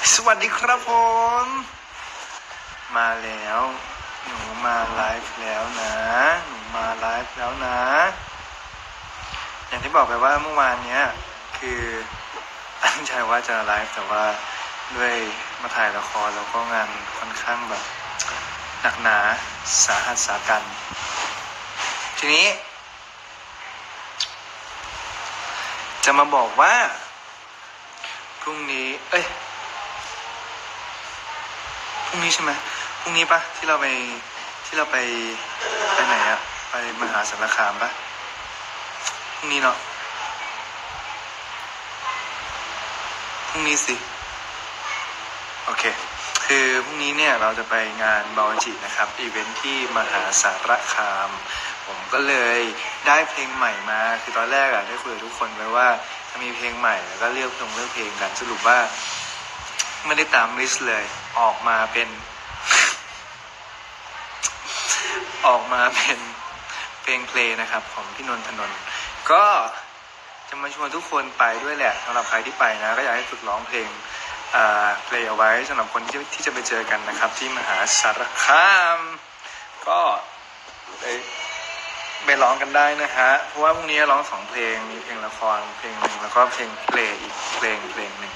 สวัสดีครับผมมาแล้วหนูมาไลฟ์แล้วนะอย่างที่บอกไปว่าเมื่อวานเนี้ยคือตั้งใจว่าจะไลฟ์แต่ว่าด้วยมาถ่ายละครแล้วก็งานค่อนข้างแบบหนักหนาสาหัสสากันทีนี้จะมาบอกว่าพรุ่งนี้พรุ่งนี้ใช่ไหมพรุ่งนี้ปะที่เราไปไหนอะไปมหาสารคามปะพรุ่งนี้เนาะพรุ่งนี้สิโอเคคือพรุ่งนี้เนี่ยเราจะไปงานบาวจินะครับอีเวนท์ที่มหาสารคามผมก็เลยได้เพลงใหม่มาคือตอนแรกอะได้คุยกับทุกคนไว้ว่าจะมีเพลงใหม่แล้วก็เลือกเพลงกันสรุปว่าไม่ได้ตามลิสต์เลยออกมาเป็นเพลงเพลงนะครับของพี่นนทนนท์ก็จะมาชวนทุกคนไปด้วยแหละสำหรับใครที่ไปนะก็อยากให้ฝึกร้องเพลงเพลงเอาไว้สำหรับคนที่จะไปเจอกันนะครับที่มหาสารคามก็ไปร้องกันได้นะฮะเพราะว่าพรุ่งนี้ร้อง2เพลงมีเพลงละครเพลงหนึ่งแล้วก็เพลงเพลงอีกเพลงหนึ่ง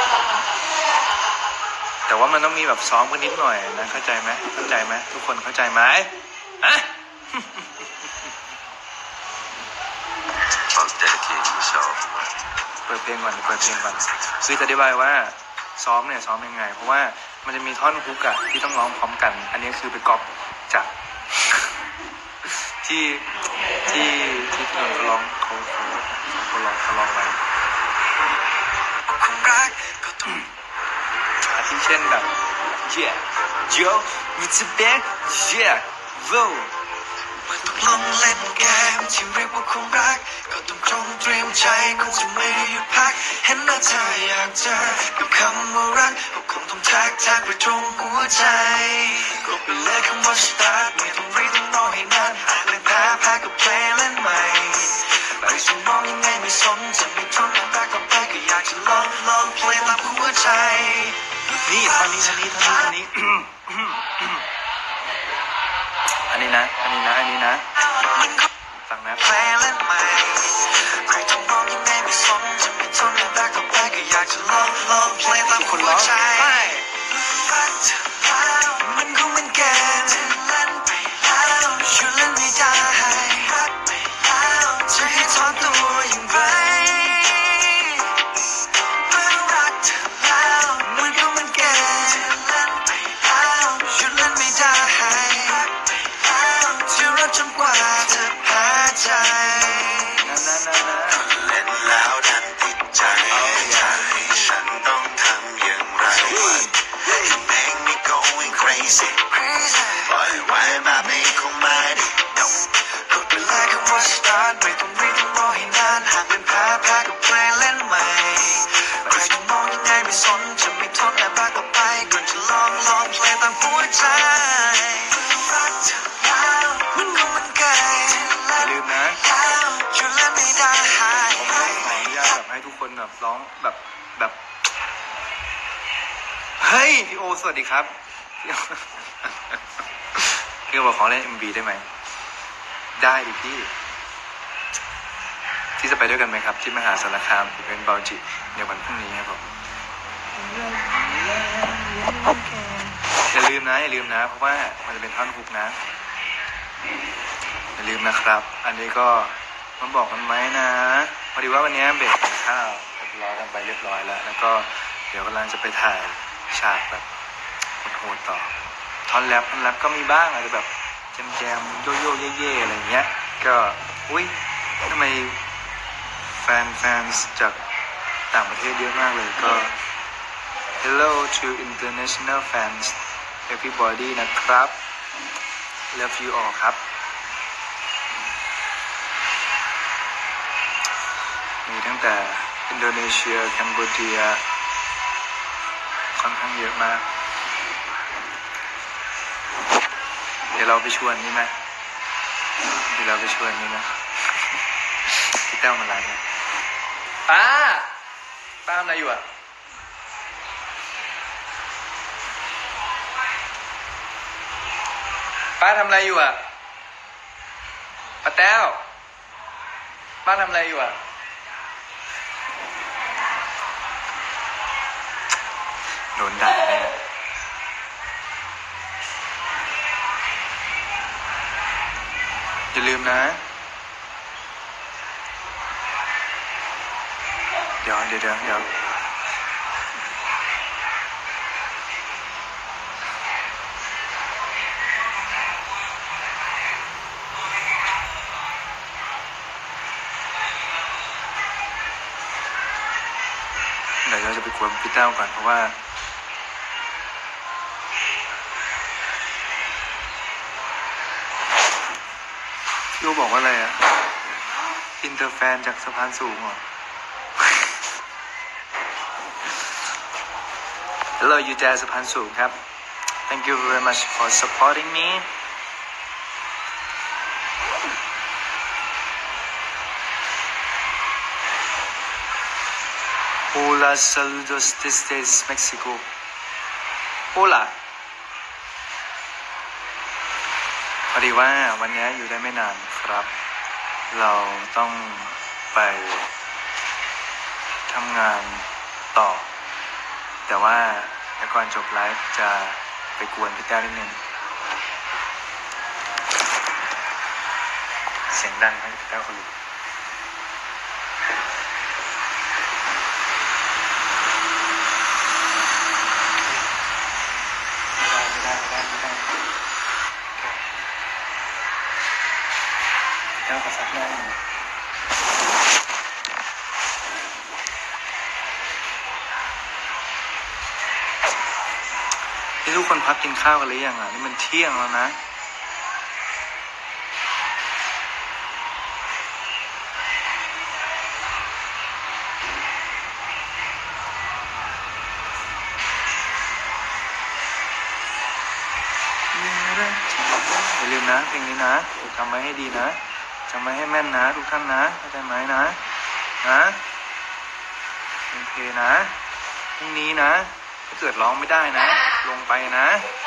แต่ว่ามันต้องมีแบบซ้อมกันนิดหน่อยนะเข้าใจไหมทุกคนเข้าใจไหมอะเปิดเพลงก่อนคือจะอธิบายว่าซ้อมยังไงเพราะว่ามันจะมีท่อนฮุกอะที่ต้องร้องพร้อมกันอันนี้คือไปก๊อปจากที่พี่นนท์เขาร้องไว้ที่เช่นแบบ yeah yo it's a big yeah whoaเมื่อตกลงเล่นเกมที่เรียกว่าคงรักก็ต้องตรงเตรียมใจคงจะไม่หยุดพักเห็นหน้าเธออยากเจอกับคำว่ารักก็คงต้องทักไปตรงหัวใจก็ไปเลยคำว่า start ไม่ต้องรีบต้องรอให้นานหากเลยแพ้ก็เพลงเล่นใหม่ไปฉันมองยังไงไม่สนจะไม่ทนแต่ก็ไปก็อยากจะลองเพลงตามหัวใจนี่ตอนนี้อันนี้นะฟังนะเพลงเล่นใหม่ใครจะมองยังไงไม่สนจะไม่ทนแต่ก็ไปก็อยากจะลองเพลงตามหัวใจมันคงเป็นเกมเล่นไปแล้วช่วยเล่นไม่ได้รักไปแล้วจะให้ถอนตัวอย่างไรมันรักเธอแล้วมันคงเป็นเกมเล่นไปแล้วช่วยเล่นไม่ได้รักไปแล้วจะรักจนกว่าเธอแพ้ใจเล่นแล้วดันติดใจจะให้ฉันต้องทำอย่างไรMake me going crazy ปล่อยไว้แบบนี้คงไม่ได้กดไปเลยคำว่า start ไม่ต้องรีบต้องรอให้นานหากเป็นแพ้ก็เพลงเล่นใหม่ใครจะมองยังไงไม่สนจะไม่ทนแต่บ้าก็ไปก่อนจะลองเพลงตามหัวใจรักเธอแล้วมันคงมันเกินอย่าลืมนะช่วยเล่นไม่ได้ผมขออนุญาตแบบให้ทุกคนแบบร้องแบบเฮ้ยพี่โอสวัสดีครับพี่โอบอกขอเล่น MV ได้ไหมได้ดิพี่ที่จะไปด้วยกันไหมครับที่มหาสารคามอีเวนต์บาวจิในวันพรุ่งนี้ครับผมอย่าลืมนะเพราะว่ามันจะเป็นท่อนฮุกนะอย่าลืมนะครับอันนี้ก็มันบอกกันไหมนะพอดีว่าวันนี้เบรกกินข้าวรอกันไปเรียบร้อยแล้วก็เดี๋ยวกำลังจะไปถ่ายฉากแบบโหดต่อท่อนแรปก็มีบ้างอาจจะแบบแจมโยเย่อะไรเงี้ยก็อุ้ยทำไมแฟนจากต่างประเทศเยอะมากเลยก็ Hello to international fans everybody นะครับ Love you all ครับมีตั้งแต่อินโดนีเซียแคนเบอร์เรียค่อนข้างเยอะมากเดี๋ยวเราไปชวนนี่ไหมพี่แต้วมาไลฟ์ป้าทำอะไรอยู่อ่ะป้าทำอะไรอยู่อ่ะป้าแต้วป้าทำอะไรอยู่อ่ะโดนด่าแน่อย่าลืมนะเดี๋ยวเราจะไปกวนพี่แต้วก่อนเพราะว่าพี่โอบอกว่าอะไรอ่ะอินเตอร์แฟนจากสะพานสูงเหรอ Hello you there สะพานสูงครับ Thank you very much for supporting me Hola saludos desde Mexico Hola พอดีว่าวันนี้อยู่ได้ไม่นานครับเราต้องไปทำงานต่อแต่ว่าก่อนจบไลฟ์จะไปกวนพี่แต้วนิดนึงเสียงดังให้พี่แต้วเขารู้พี่แต้วขอซักหน้าหน่อยนี่ทุกคนพักกินข้าวกันหรือยังอ่ะนี่มันเที่ยงแล้วนะอย่าลืมนะเพลงนี้นะจำไว้ให้ดีนะจำไว้ให้แม่นนะทุกท่านนะเข้าใจไหมนะโอเคนะพรุ่งนี้นะถ้าเกิดร้องไม่ได้นะลงไปนะ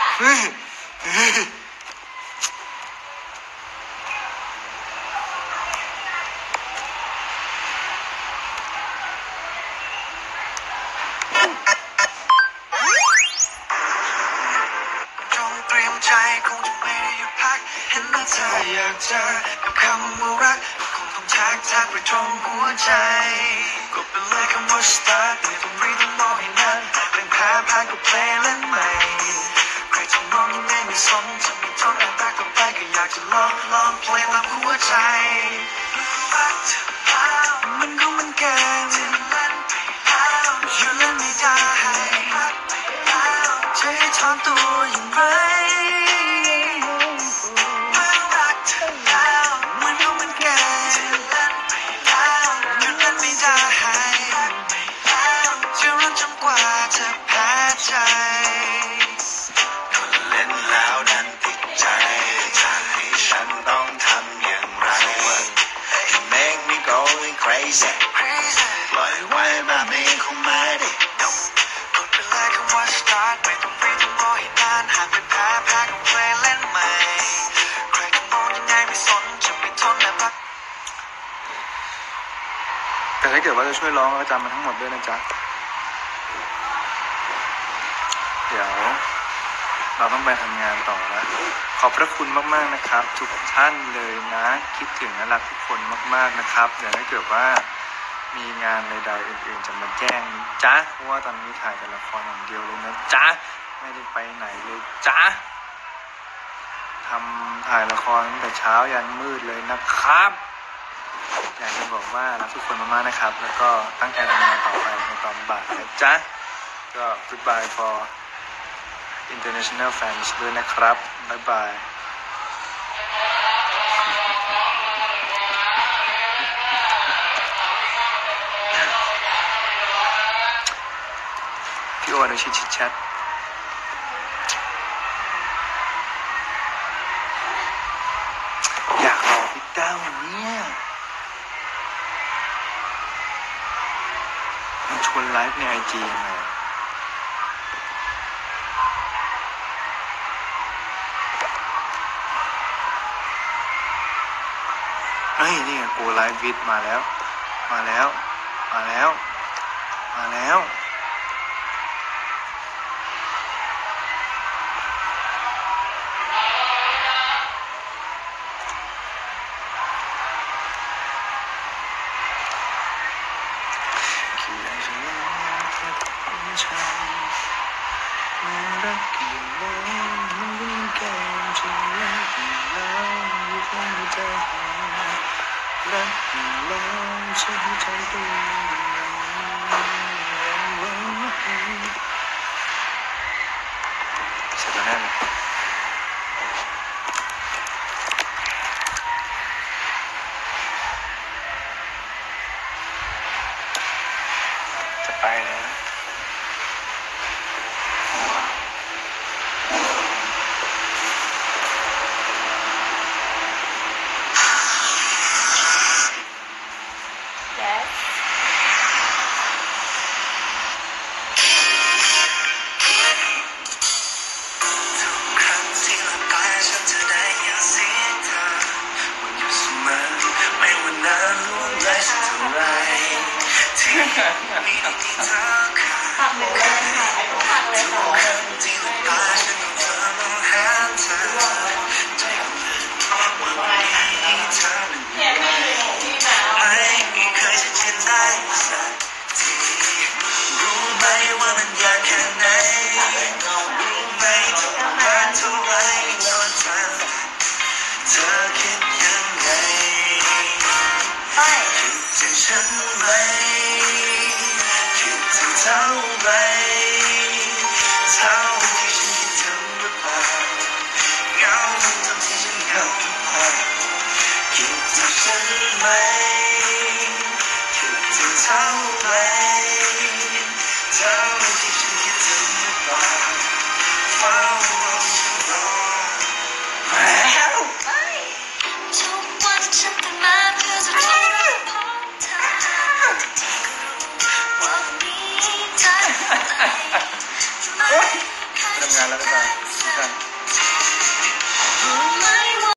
จงเตรียมใจคงจะไม่ได้หยุดพักเห็นว่าเธออยากเจอกับคำว่ารักคงต้องทักไปตรงหัวใจกดไปเลยคำว่า start ไม่ต้องรีบต้องรอให้นานหากเป็นแพ้พายก็เพลงเล่นใหม่ใครจะมองยังไงไม่สนจะไม่ทนแต่รักต่อไปก็อยากจะลองเพลงตามหัวใจรักเธอแล้วมันก็มันเกินจะเล่นไปแล้วอยู่เล่นไม่ได้รักไปแล้วจะให้ถอนตัวอย่างไรรักเธอแล้วมันก็มันเกินจะเล่นไปแล้วอยู่เล่นไม่ได้รักไปแล้วจะรักจนกว่าจะแพ้ใจคนเล่นแล้วนั้นติดใจจะให้ฉันต้องทำอย่างไร You make me going crazy ปล่อยไว้แบบนี้คงไม่ได้กดไปเลยคำว่า start ไม่ต้องรีบต้องรอให้นานหากเป็นแพ้ก็เพลงเล่นใหม่ใครจะมองยังไงไม่สนจะไม่ทนแบบรักแต่ถ้าเกิดว่าจะช่วยร้องก็จำมาทั้งหมดด้วยนะจ๊ะเดี๋ยวเราต้องไปทำงานต่อแล้วขอบพระคุณมากๆนะครับทุกท่านเลยนะคิดถึงและรักทุกคนมากๆนะครับเดี๋ยวถ้าเกิดว่ามีงานใดๆอื่นๆจะมาแจ้งจ๊ะเพราะว่าตอนนี้ถ่ายแต่ละครอย่างเดียวเลยนะจ๊ะไม่ได้ไปไหนเลยจ๊ะทำถ่ายละครตั้งแต่เช้ายันมืดเลยนะครับอยากจะบอกว่ารักทุกคนมากๆนะครับแล้วก็ตั้งใจทำงานต่อไปในตอนบ่ายนะจ๊ะก็ goodbye for international fans ด้วยนะครับบ๊ายบายพี่โอในชิดแชทอยากรอพี่แต้วเนี่ยมันชวนไลฟ์ใน IG ยังไงเฮ้ยนี่ไงโกไลฟ์วิดมาแล้วมาแล้วมาแล้วมาแล้วรักกี่แล้วมันเป็นเกมที่รักกี่แล้วอยู่ข้างใจรักกี่แล้วฉันใจตัวเสร็จแล้วแน่เลยจะไปแล้ว Yes ทุกครั้งที่หลับตาฉันจะได้ยินเสียงเธอว่าอยู่เสมอไม่ว่านานล่วงเลยสักเท่าไรที่มีที่เธอ